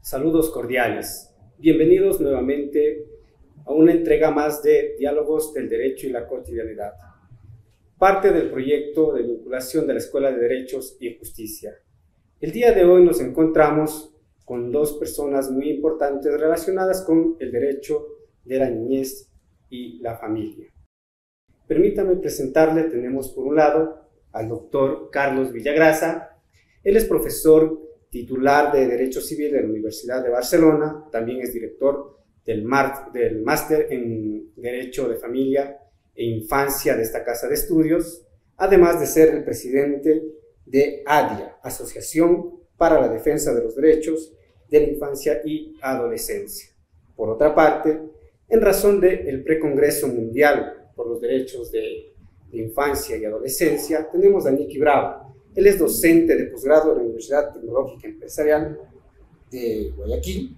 Saludos cordiales. Bienvenidos nuevamente a una entrega más de Diálogos del Derecho y la Cotidianidad, parte del proyecto de vinculación de la Escuela de Derechos y Justicia. El día de hoy nos encontramos con dos personas muy importantes relacionadas con el derecho de la niñez y la familia. Permítame presentarle, tenemos por un lado al doctor Carlos Villagrasa. Él es profesor titular de Derecho Civil de la Universidad de Barcelona, también es director del máster en Derecho de Familia e Infancia de esta casa de estudios, además de ser el presidente de ADIA, Asociación para la Defensa de los Derechos de la Infancia y Adolescencia. Por otra parte, en razón del Precongreso Mundial por los Derechos de Infancia y Adolescencia, tenemos a Nicky Bravo. Él es docente de posgrado de la Universidad Tecnológica Empresarial de Guayaquil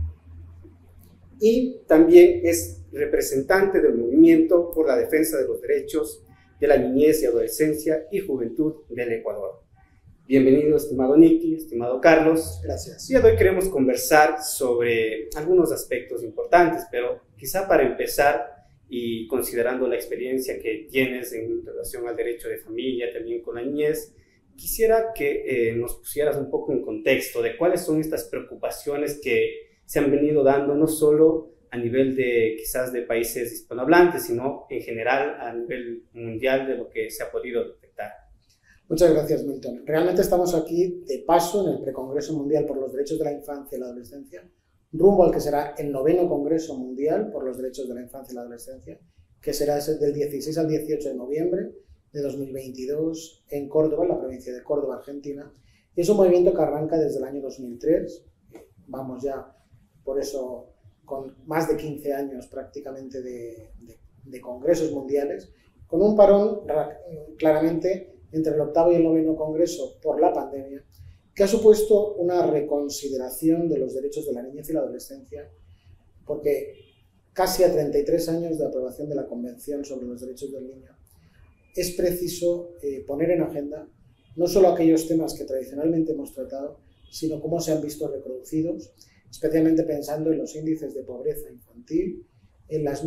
y también es representante del Movimiento por la Defensa de los Derechos de la Niñez y Adolescencia y Juventud del Ecuador. Bienvenido, estimado Nicky, estimado Carlos. Gracias. Y hoy queremos conversar sobre algunos aspectos importantes, pero quizá para empezar, y considerando la experiencia que tienes en relación al derecho de familia, también con la niñez, quisiera que nos pusieras un poco en contexto de cuáles son estas preocupaciones que se han venido dando, no solo a nivel de quizás de países hispanohablantes, sino en general a nivel mundial de lo que se ha podido detectar. Muchas gracias, Milton. Realmente estamos aquí de paso en el Precongreso Mundial por los Derechos de la Infancia y la Adolescencia, rumbo al que será el 9º Congreso Mundial por los Derechos de la Infancia y la Adolescencia, que será del 16 al 18 de noviembre de 2022 en Córdoba, en la provincia de Córdoba, Argentina. Y es un movimiento que arranca desde el año 2003, vamos ya por eso con más de 15 años prácticamente de congresos mundiales, con un parón claramente entre el 8º y el 9º Congreso por la pandemia, que ha supuesto una reconsideración de los derechos de la niñez y la adolescencia, porque casi a 33 años de aprobación de la Convención sobre los Derechos del Niño, es preciso poner en agenda no solo aquellos temas que tradicionalmente hemos tratado, sino cómo se han visto reproducidos, especialmente pensando en los índices de pobreza infantil, en los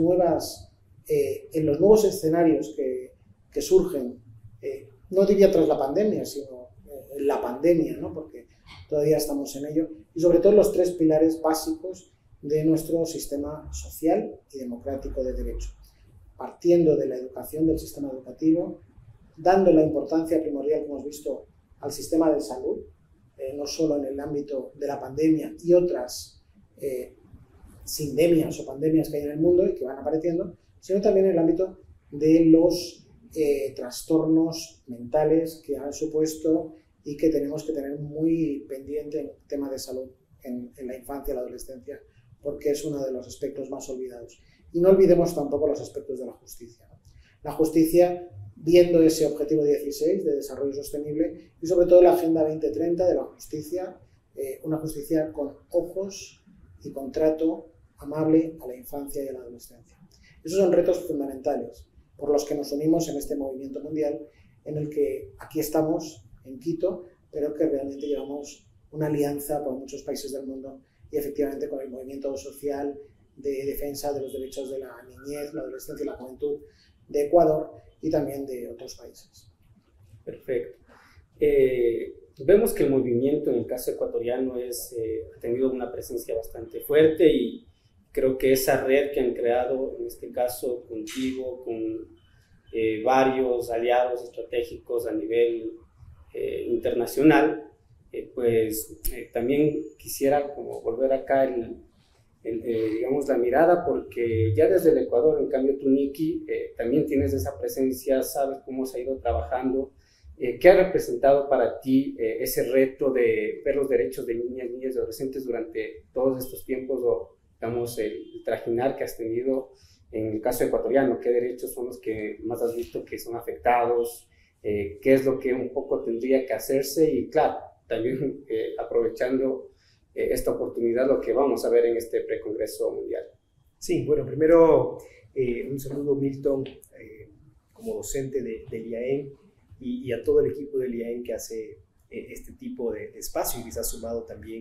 nuevos escenarios que surgen, no diría tras la pandemia, sino en la pandemia, ¿no? Porque todavía estamos en ello, y sobre todo los 3 pilares básicos de nuestro sistema social y democrático de derecho, partiendo de la educación del sistema educativo, dando la importancia primordial que hemos visto al sistema de salud, no solo en el ámbito de la pandemia y otras sindemias o pandemias que hay en el mundo y que van apareciendo, sino también en el ámbito de los trastornos mentales que han supuesto y que tenemos que tener muy pendiente en el tema de salud en la infancia y la adolescencia, porque es uno de los aspectos más olvidados. Y no olvidemos tampoco los aspectos de la justicia. La justicia, viendo ese objetivo 16 de desarrollo sostenible y sobre todo la Agenda 2030 de la justicia, una justicia con ojos y con trato amable a la infancia y a la adolescencia. Esos son retos fundamentales por los que nos unimos en este movimiento mundial en el que aquí estamos en Quito, pero que realmente llevamos una alianza con muchos países del mundo y efectivamente con el movimiento social de defensa de los derechos de la niñez, la adolescencia y la juventud de Ecuador y también de otros países. Perfecto. Vemos que el movimiento en el caso ecuatoriano ha tenido una presencia bastante fuerte y creo que esa red que han creado, en este caso contigo, con varios aliados estratégicos a nivel internacional, también quisiera como volver acá digamos la mirada, porque ya desde el Ecuador, en cambio tú, Nicky, también tienes esa presencia, sabes cómo se ha ido trabajando. ¿Qué ha representado para ti ese reto de ver los derechos de niñas y adolescentes durante todos estos tiempos, o digamos el trajinar que has tenido en el caso ecuatoriano? ¿Qué derechos son los que más has visto que son afectados? ¿Qué es lo que un poco tendría que hacerse? Y claro, también aprovechando esta oportunidad, lo que vamos a ver en este precongreso mundial. Sí, bueno, primero un saludo, Milton, como docente del IAEN y a todo el equipo del IAEN que hace este tipo de espacio y que se ha sumado también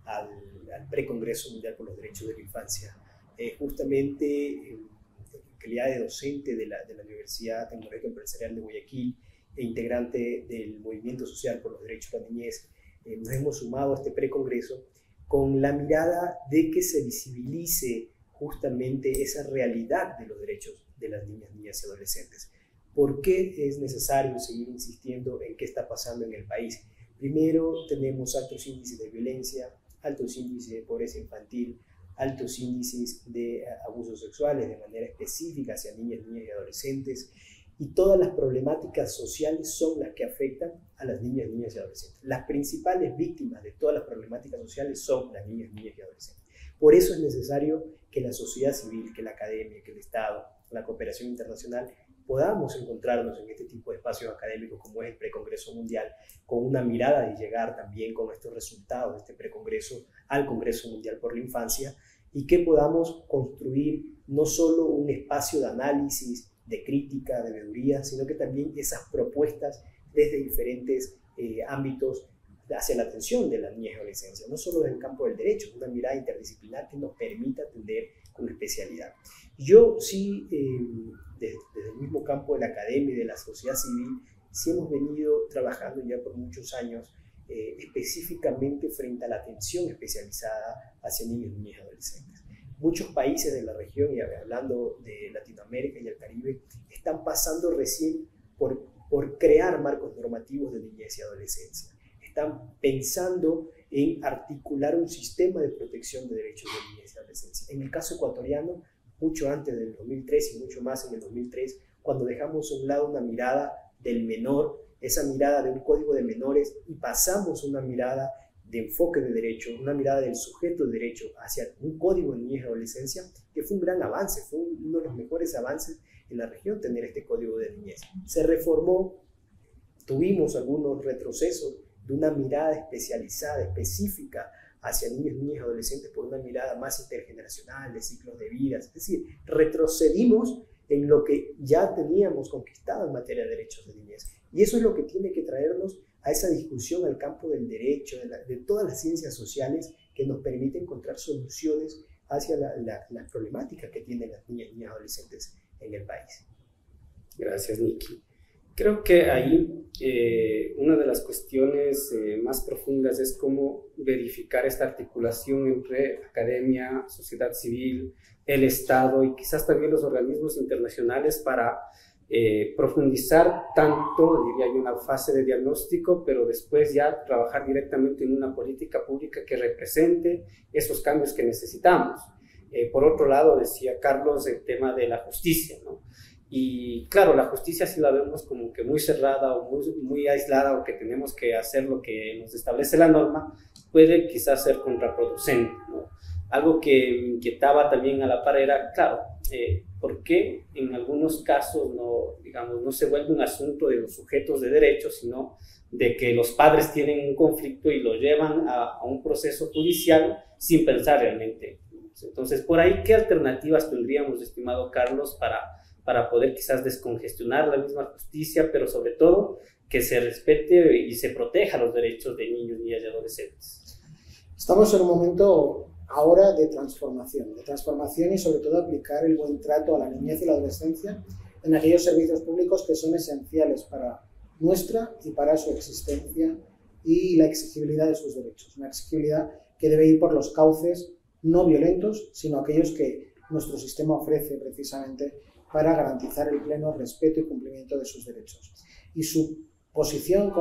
al Precongreso Mundial por los Derechos de la Infancia. Justamente en calidad de docente de la Universidad Tecnológica Empresarial de Guayaquil e integrante del Movimiento Social por los Derechos de la Niñez, nos hemos sumado a este precongreso con la mirada de que se visibilice justamente esa realidad de los derechos de las niñas y adolescentes. ¿Por qué es necesario seguir insistiendo en qué está pasando en el país? Primero, tenemos altos índices de violencia, altos índices de pobreza infantil, altos índices de abusos sexuales de manera específica hacia niñas y adolescentes, y todas las problemáticas sociales son las que afectan a las niñas y adolescentes. Las principales víctimas de todas las problemáticas sociales son las niñas y adolescentes. Por eso es necesario que la sociedad civil, que la academia, que el Estado, la cooperación internacional, podamos encontrarnos en este tipo de espacios académicos como es el Precongreso Mundial, con una mirada de llegar también con estos resultados de este precongreso al Congreso Mundial por la Infancia, y que podamos construir no solo un espacio de análisis, de crítica, de veeduría, sino que también esas propuestas desde diferentes ámbitos hacia la atención de la niñez y adolescencia, no solo desde el campo del derecho, una mirada interdisciplinar que nos permita atender con especialidad. Yo sí, desde el mismo campo de la academia y de la sociedad civil, sí hemos venido trabajando ya por muchos años específicamente frente a la atención especializada hacia niños y adolescentes. Muchos países de la región, y hablando de Latinoamérica y el Caribe, están pasando recién por crear marcos normativos de niñez y adolescencia. Están pensando en articular un sistema de protección de derechos de niñez y adolescencia. En el caso ecuatoriano, mucho antes del 2003 y mucho más en el 2003, cuando dejamos a un lado una mirada del menor, esa mirada de un código de menores, y pasamos una mirada de enfoque de derecho, una mirada del sujeto de derecho hacia un código de niñez y adolescencia, que fue un gran avance, fue uno de los mejores avances en la región tener este código de niñez. Se reformó, tuvimos algunos retrocesos de una mirada especializada, específica hacia niños y adolescentes por una mirada más intergeneracional, de ciclos de vida, es decir, retrocedimos en lo que ya teníamos conquistado en materia de derechos de niñez. Y eso es lo que tiene que traernos a esa discusión al campo del derecho, de todas las ciencias sociales que nos permite encontrar soluciones hacia las problemáticas que tienen las niñas y adolescentes en el país. Gracias, Nicky. Creo que ahí una de las cuestiones más profundas es cómo verificar esta articulación entre academia, sociedad civil, el Estado y quizás también los organismos internacionales para profundizar tanto, diría yo, en una fase de diagnóstico, pero después ya trabajar directamente en una política pública que represente esos cambios que necesitamos. Por otro lado, decía Carlos, el tema de la justicia, ¿no? Y claro, la justicia sí la vemos como que muy cerrada o muy aislada, o que tenemos que hacer lo que nos establece la norma, puede quizás ser contraproducente, ¿no? Algo que me inquietaba también a la par era, claro, ¿por qué en algunos casos no se vuelve un asunto de los sujetos de derechos, sino de que los padres tienen un conflicto y lo llevan a un proceso judicial sin pensar realmente? Entonces, por ahí, ¿qué alternativas tendríamos, estimado Carlos, para poder quizás descongestionar la misma justicia, pero sobre todo que se respete y se proteja los derechos de niños, niñas y adolescentes? Estamos en un momento ahora de transformación y sobre todo aplicar el buen trato a la niñez y la adolescencia en aquellos servicios públicos que son esenciales para nuestra y para su existencia y la exigibilidad de sus derechos. Una exigibilidad que debe ir por los cauces no violentos, sino aquellos que nuestro sistema ofrece precisamente para garantizar el pleno respeto y cumplimiento de sus derechos. Y su posición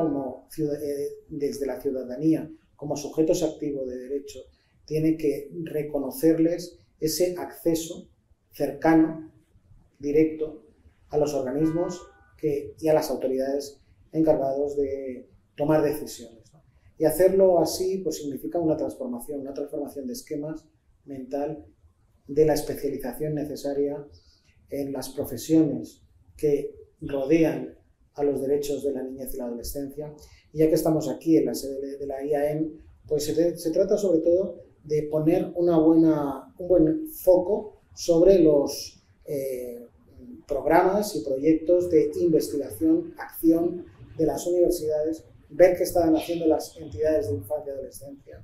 desde la ciudadanía como sujetos activos de derecho tiene que reconocerles ese acceso cercano, directo, a los organismos y a las autoridades encargados de tomar decisiones, ¿no? Y hacerlo así pues significa una transformación de esquemas mental, de la especialización necesaria en las profesiones que rodean a los derechos de la niñez y la adolescencia. Y ya que estamos aquí en la sede de la IAEM, pues se trata sobre todo de poner un buen foco sobre los programas y proyectos de investigación, acción de las universidades, ver qué están haciendo las entidades de infancia y adolescencia,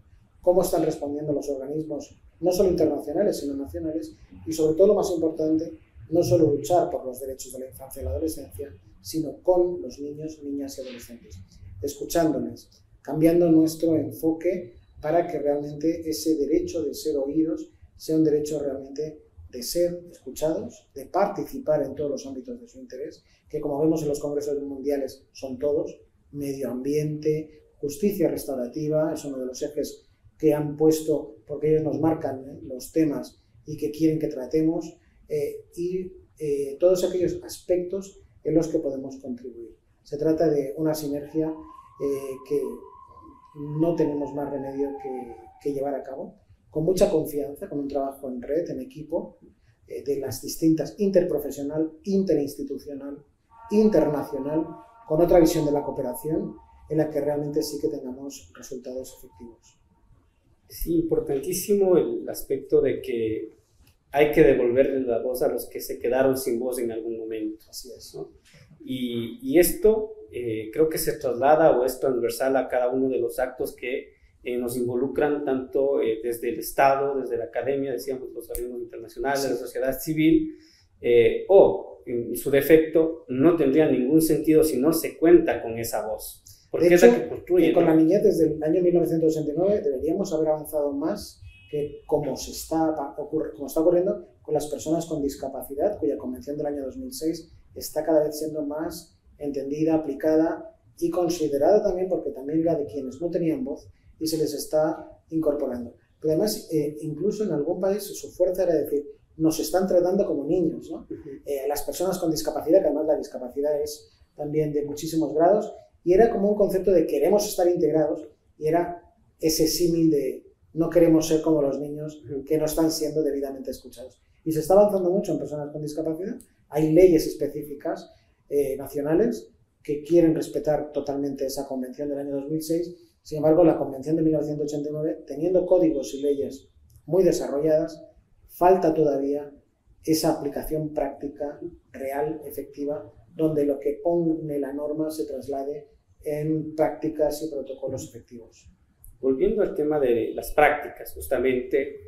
cómo están respondiendo los organismos, no solo internacionales, sino nacionales, y sobre todo lo más importante, no solo luchar por los derechos de la infancia y la adolescencia, sino con los niños, niñas y adolescentes, escuchándoles, cambiando nuestro enfoque para que realmente ese derecho de ser oídos sea un derecho realmente de ser escuchados, de participar en todos los ámbitos de su interés, que como vemos en los congresos mundiales son todos: medio ambiente, justicia restaurativa, es uno de los ejes que han puesto porque ellos nos marcan los temas y que quieren que tratemos, y todos aquellos aspectos en los que podemos contribuir. Se trata de una sinergia que no tenemos más remedio que llevar a cabo, con mucha confianza, con un trabajo en red, en equipo, de las distintas interprofesional, interinstitucional, internacional, con otra visión de la cooperación, en la que realmente sí que tengamos resultados efectivos. Sí, importantísimo el aspecto de que hay que devolverle la voz a los que se quedaron sin voz en algún momento. Así es, ¿no? Y esto creo que se traslada o es transversal a cada uno de los actos que nos involucran tanto desde el Estado, desde la academia, decíamos, los organismos internacionales, sí, la sociedad civil, o en su defecto no tendría ningún sentido si no se cuenta con esa voz. Porque de hecho, es la que construye, con la niñez desde el año 1989 deberíamos haber avanzado más que como está ocurriendo con las personas con discapacidad, cuya convención del año 2006 está cada vez siendo más entendida, aplicada y considerada también, porque también la de quienes no tenían voz, y se les está incorporando. Pero además, incluso en algún país su fuerza era decir, nos están tratando como niños, ¿no? Las personas con discapacidad, que además la discapacidad es también de muchísimos grados, y era como un concepto de queremos estar integrados, y era ese símil de no queremos ser como los niños que no están siendo debidamente escuchados. Y se está avanzando mucho en personas con discapacidad. Hay leyes específicas nacionales que quieren respetar totalmente esa convención del año 2006. Sin embargo, la convención de 1989, teniendo códigos y leyes muy desarrolladas, falta todavía esa aplicación práctica, real, efectiva, donde lo que pone la norma se traslade en prácticas y protocolos efectivos. Volviendo al tema de las prácticas, justamente,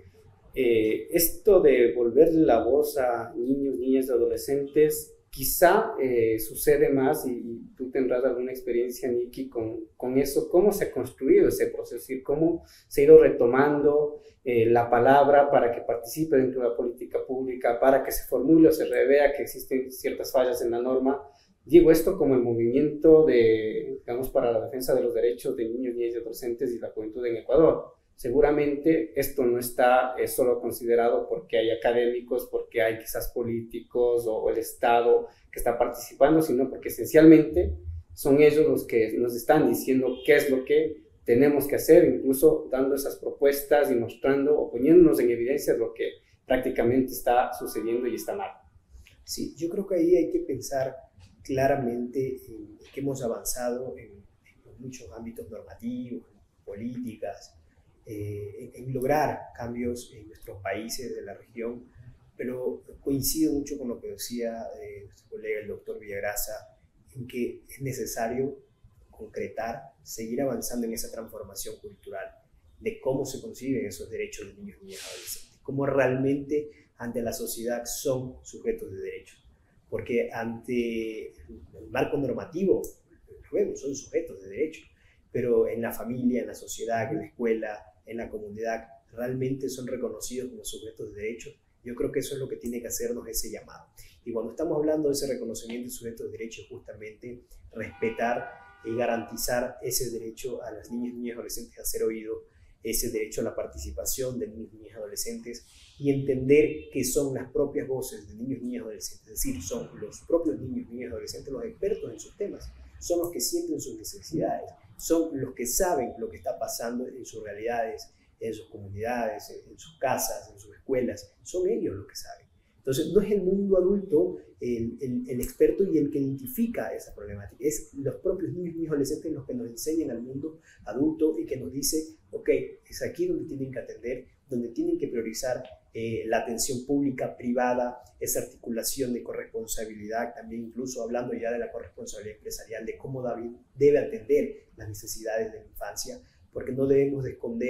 esto de volverle la voz a niños, niñas y adolescentes, quizá sucede más, y tú tendrás alguna experiencia, Nikki, con eso. ¿Cómo se ha construido ese proceso? ¿Y cómo se ha ido retomando la palabra para que participe dentro de la política pública, para que se formule o se revea que existen ciertas fallas en la norma? Digo esto como el movimiento digamos, para la defensa de los derechos de niños, niñas y adolescentes y la juventud en Ecuador. Seguramente esto no está solo considerado porque hay académicos, porque hay quizás políticos o el Estado que está participando, sino porque esencialmente son ellos los que nos están diciendo qué es lo que tenemos que hacer, incluso dando esas propuestas y mostrando o poniéndonos en evidencia lo que prácticamente está sucediendo y está mal. Sí, yo creo que ahí hay que pensar claramente que hemos avanzado en muchos ámbitos normativos, políticas, en lograr cambios en nuestros países de la región, pero coincido mucho con lo que decía nuestro colega el doctor Villagrasa, en que es necesario concretar, seguir avanzando en esa transformación cultural de cómo se conciben esos derechos de niños, niñas y adolescentes, cómo realmente ante la sociedad son sujetos de derechos, porque ante el marco normativo luego son sujetos de derechos, pero en la familia, en la sociedad, en la escuela, en la comunidad, realmente son reconocidos como sujetos de derechos. Yo creo que eso es lo que tiene que hacernos ese llamado. Y cuando estamos hablando de ese reconocimiento de sujetos de derechos, justamente respetar y garantizar ese derecho a las niñas, niñas y adolescentes a ser oídos, ese derecho a la participación de niños, niñas y adolescentes, y entender que son las propias voces de niños, niñas y adolescentes, es decir, son los propios niños, niñas y adolescentes los expertos en sus temas, son los que sienten sus necesidades, son los que saben lo que está pasando en sus realidades, en sus comunidades, en sus casas, en sus escuelas, son ellos los que saben. Entonces, no es el mundo adulto el experto y el que identifica esa problemática, es los propios niños y adolescentes los que nos enseñan al mundo adulto y que nos dice, ok, es aquí donde tienen que atender, donde tienen que priorizar la atención pública, privada, esa articulación de corresponsabilidad, también incluso hablando ya de la corresponsabilidad empresarial, de cómo David debe atender las necesidades de la infancia, porque no debemos de esconder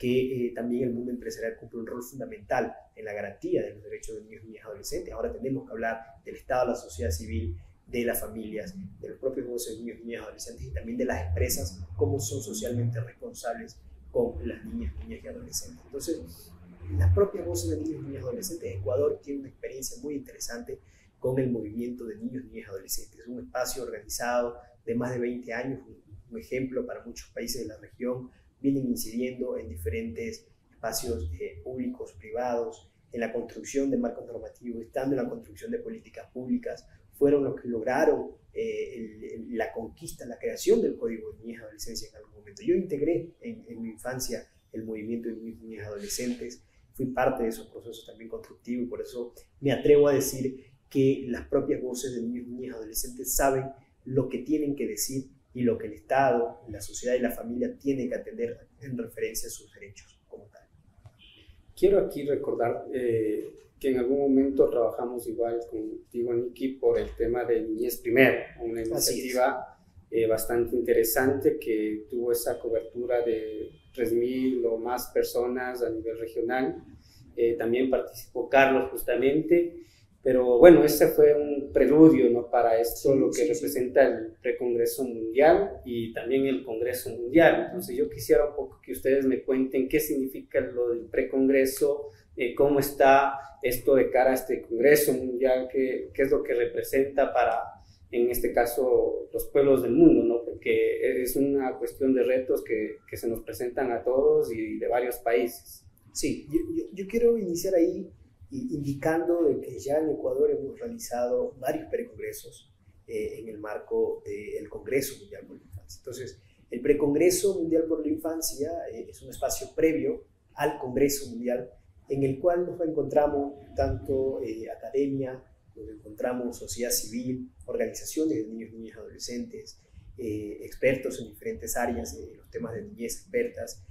que también el mundo empresarial cumple un rol fundamental en la garantía de los derechos de niños, niñas y adolescentes. Ahora tenemos que hablar del Estado, de la sociedad civil, de las familias, de los propios voces de niños, niñas y adolescentes y también de las empresas, cómo son socialmente responsables con las niñas, niñas y adolescentes. Entonces, las propias voces de niños, niñas y adolescentes, Ecuador tiene una experiencia muy interesante con el movimiento de niños, niñas y adolescentes. Es un espacio organizado de más de 20 años, un ejemplo para muchos países de la región. Vienen incidiendo en diferentes espacios públicos, privados, en la construcción de marcos normativos, estando en la construcción de políticas públicas. Fueron los que lograron la conquista, la creación del Código de Niñez y Adolescencia en algún momento. Yo integré en mi infancia el movimiento de niños, niñas y adolescentes, fui parte de esos procesos también constructivos y por eso me atrevo a decir que las propias voces de niños, niñas y adolescentes saben lo que tienen que decir y lo que el Estado, la sociedad y la familia tienen que atender en referencia a sus derechos como tal. Quiero aquí recordar que en algún momento trabajamos igual contigo, Nicky, por el tema de Niñez Primero, una iniciativa bastante interesante que tuvo esa cobertura de 3.000 o más personas a nivel regional. También participó Carlos justamente. Pero bueno, ese fue un preludio, ¿no?, para esto, lo que representa el Precongreso Mundial y también el Congreso Mundial. Entonces yo quisiera un poco que ustedes me cuenten qué significa lo del Precongreso, cómo está esto de cara a este Congreso Mundial, qué es lo que representa para, en este caso, los pueblos del mundo, ¿no? Porque es una cuestión de retos que se nos presentan a todos y de varios países. Sí, yo quiero iniciar ahí indicando de que ya en Ecuador hemos realizado varios precongresos en el marco del Congreso Mundial por la Infancia. Entonces, el Precongreso Mundial por la Infancia es un espacio previo al Congreso Mundial en el cual nos encontramos tanto academia, nos encontramos sociedad civil, organizaciones de niños, niñas y adolescentes, expertos en diferentes áreas, los temas de niñez expertas,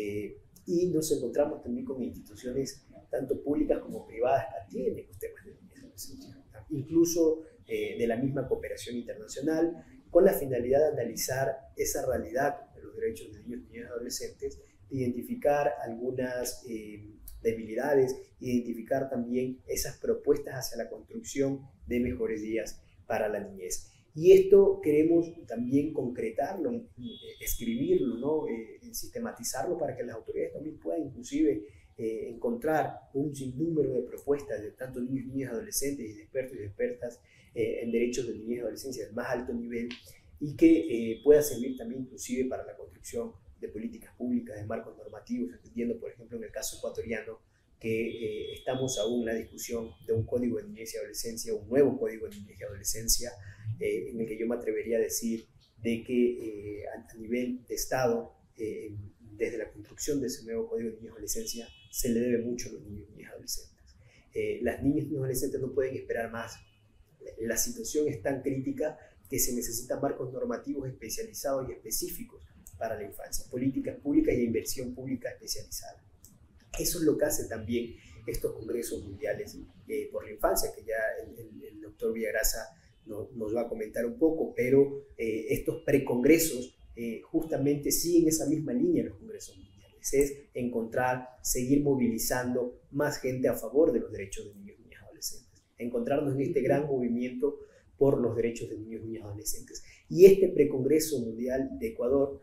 y nos encontramos también con instituciones tanto públicas como privadas que atienden los temas de niñez y adolescencia, incluso de la misma cooperación internacional, con la finalidad de analizar esa realidad de los derechos de niños, niñas y adolescentes, de identificar algunas debilidades, identificar también esas propuestas hacia la construcción de mejores días para la niñez. Y esto queremos también concretarlo, escribirlo, ¿no? Sistematizarlo para que las autoridades también puedan inclusive encontrar un sinnúmero de propuestas de tanto niños, niñas, adolescentes y de expertos y expertas en derechos de niñez y adolescencia del más alto nivel y que pueda servir también inclusive para la construcción de políticas públicas, de marcos normativos, entendiendo por ejemplo en el caso ecuatoriano que estamos aún en la discusión de un código de niñez y adolescencia, un nuevo código de niñez y adolescencia, en el que yo me atrevería a decir de que a nivel de Estado, desde la construcción de ese nuevo código de niñez y adolescencia, se le debe mucho a los niños y niñas adolescentes. Las niñas y niños adolescentes no pueden esperar más. La situación es tan crítica que se necesitan marcos normativos especializados y específicos para la infancia, políticas públicas y inversión pública especializada. Eso es lo que hace también estos congresos mundiales por la infancia, que ya el doctor Villagrasa nos va a comentar un poco, pero estos precongresos justamente siguen esa misma línea en los congresos mundiales, es encontrar, seguir movilizando más gente a favor de los derechos de niños, niñas y adolescentes, encontrarnos en este gran movimiento por los derechos de niños, niñas y adolescentes. Y este precongreso mundial de Ecuador,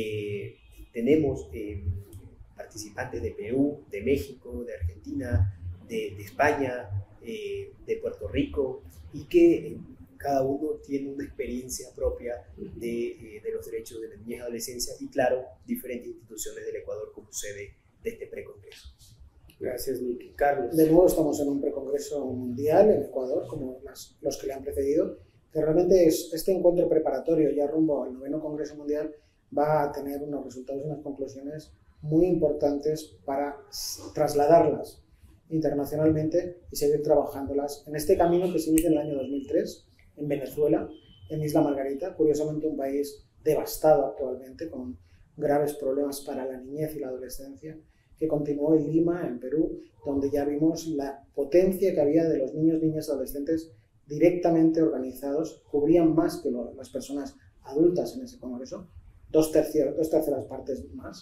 tenemos participantes de Perú, de México, de Argentina, de España, de Puerto Rico, y que cada uno tiene una experiencia propia de los derechos de la niñez y adolescencia y, claro, diferentes instituciones del Ecuador como sede de este precongreso. Gracias, Nicky. Carlos. De nuevo estamos en un precongreso mundial en Ecuador, como los que le han precedido, que realmente es este encuentro preparatorio ya rumbo al 9º Congreso Mundial va a tener unos resultados, unas conclusiones muy importantes para trasladarlas internacionalmente y seguir trabajándolas en este camino que se inicia en el año 2003 en Venezuela, en Isla Margarita, curiosamente un país devastado actualmente con graves problemas para la niñez y la adolescencia, que continuó en Lima, en Perú, donde ya vimos la potencia que había de los niños, niñas y adolescentes directamente organizados, cubrían más que las personas adultas en ese congreso, dos terceras partes más,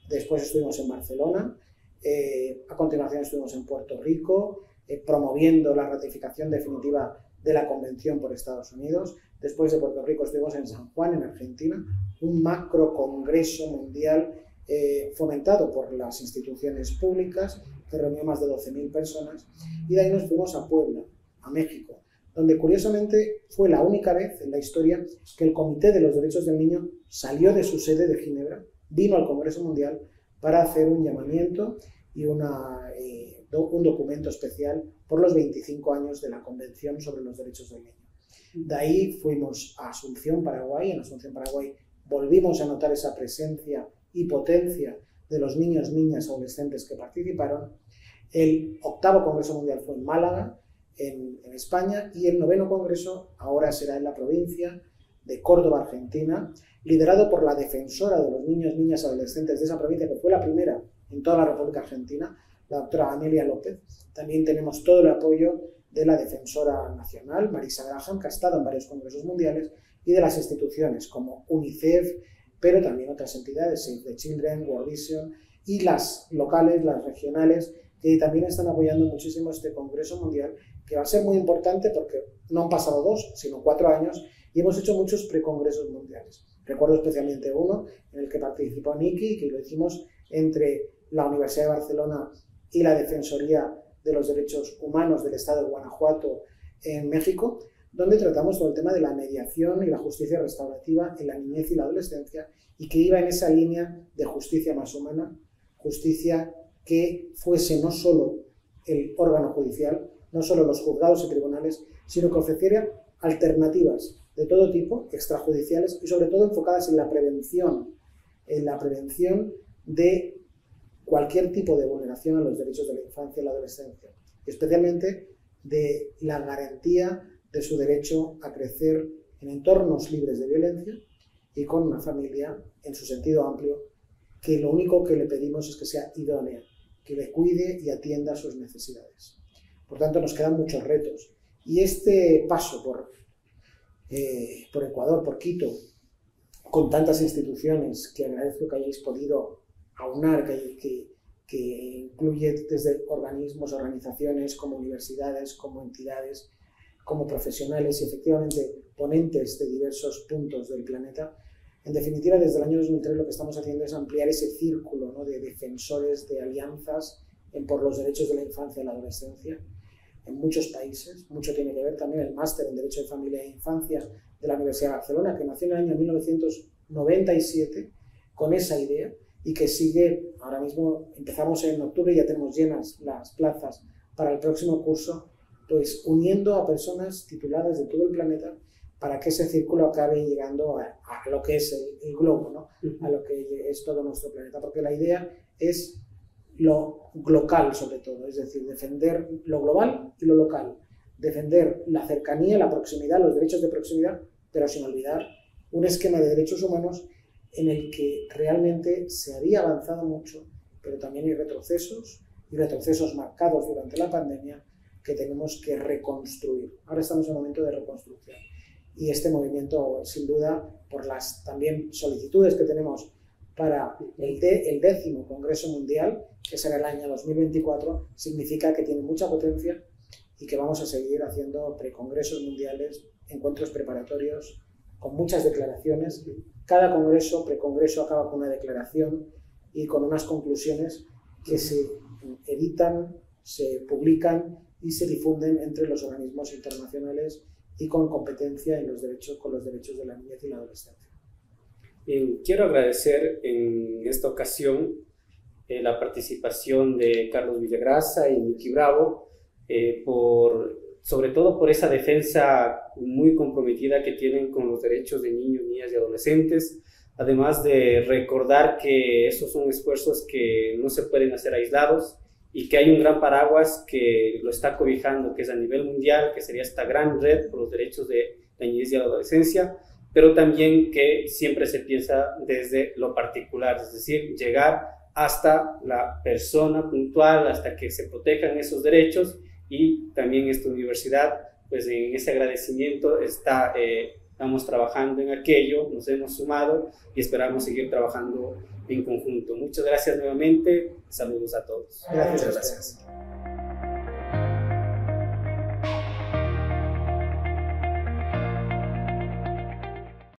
después estuvimos en Barcelona, a continuación estuvimos en Puerto Rico, promoviendo la ratificación definitiva de la Convención por Estados Unidos. Después de Puerto Rico estuvimos en San Juan, en Argentina, un macro congreso mundial fomentado por las instituciones públicas, que reunió más de 12.000 personas, y de ahí nos fuimos a Puebla, a México, donde curiosamente fue la única vez en la historia que el Comité de los Derechos del Niño salió de su sede de Ginebra, vino al Congreso Mundial para hacer un llamamiento y un documento especial por los 25 años de la Convención sobre los Derechos del Niño. De ahí fuimos a Asunción, Paraguay. En Asunción, Paraguay, volvimos a notar esa presencia y potencia de los niños, niñas, adolescentes que participaron. El 8º Congreso Mundial fue en Málaga, en España, y el 9º Congreso ahora será en la provincia de Córdoba, Argentina, liderado por la defensora de los niños, niñas, adolescentes de esa provincia, que fue la primera en toda la República Argentina, la doctora Amelia López. También tenemos todo el apoyo de la defensora nacional, Marisa Graham, que ha estado en varios congresos mundiales, y de las instituciones como UNICEF, pero también otras entidades, Save the Children, World Vision, y las locales, las regionales, que también están apoyando muchísimo este Congreso Mundial, que va a ser muy importante porque no han pasado 2, sino 4 años, y hemos hecho muchos precongresos mundiales. Recuerdo especialmente uno en el que participó Nikki, que lo hicimos entre la Universidad de Barcelona y la Defensoría de los Derechos Humanos del Estado de Guanajuato en México, donde tratamos todo el tema de la mediación y la justicia restaurativa en la niñez y la adolescencia, y que iba en esa línea de justicia más humana, justicia que fuese no solo el órgano judicial, no solo los juzgados y tribunales, sino que ofreciera alternativas de todo tipo, extrajudiciales, y sobre todo enfocadas en la prevención de cualquier tipo de vulneración a los derechos de la infancia y la adolescencia, especialmente de la garantía de su derecho a crecer en entornos libres de violencia y con una familia, en su sentido amplio, que lo único que le pedimos es que sea idónea, que le cuide y atienda sus necesidades. Por tanto, nos quedan muchos retos. Y este paso por Ecuador, por Quito, con tantas instituciones, que agradezco que hayáis podido aunar, que incluye desde organismos, organizaciones, como universidades, como entidades, como profesionales y efectivamente ponentes de diversos puntos del planeta. En definitiva, desde el año 2003 lo que estamos haciendo es ampliar ese círculo, ¿no?, de defensores, de alianzas por los derechos de la infancia y la adolescencia en muchos países. Mucho tiene que ver también el máster en Derecho de Familia e Infancia de la Universidad de Barcelona, que nació en el año 1997 con esa idea y que sigue. Ahora mismo empezamos en octubre y ya tenemos llenas las plazas para el próximo curso, pues uniendo a personas tituladas de todo el planeta para que ese círculo acabe llegando a lo que es el globo, ¿no?, a lo que es todo nuestro planeta, porque la idea es lo local sobre todo, es decir, defender lo global y lo local, defender la cercanía, la proximidad, los derechos de proximidad, pero sin olvidar un esquema de derechos humanos en el que realmente se había avanzado mucho, pero también hay retrocesos, y retrocesos marcados durante la pandemia que tenemos que reconstruir. Ahora estamos en un momento de reconstrucción. Y este movimiento, sin duda, por las también solicitudes que tenemos para el 10º Congreso Mundial, que será el año 2024, significa que tiene mucha potencia y que vamos a seguir haciendo precongresos mundiales, encuentros preparatorios, con muchas declaraciones. Cada congreso, precongreso, acaba con una declaración y con unas conclusiones que se editan, se publican y se difunden entre los organismos internacionales y con competencia en los derechos, con los derechos de la niñez y la adolescencia. Bien, quiero agradecer en esta ocasión la participación de Carlos Villagrasa y Nikki Bravo, sobre todo por esa defensa muy comprometida que tienen con los derechos de niños, niñas y adolescentes, además de recordar que esos son esfuerzos que no se pueden hacer aislados y que hay un gran paraguas que lo está cobijando, que es a nivel mundial, que sería esta gran red por los derechos de la niñez y la adolescencia, pero también que siempre se piensa desde lo particular, es decir, llegar hasta la persona puntual, hasta que se protejan esos derechos. Y también esta universidad, pues en ese agradecimiento está estamos trabajando en aquello, nos hemos sumado y esperamos seguir trabajando en conjunto. Muchas gracias nuevamente, saludos a todos. Gracias.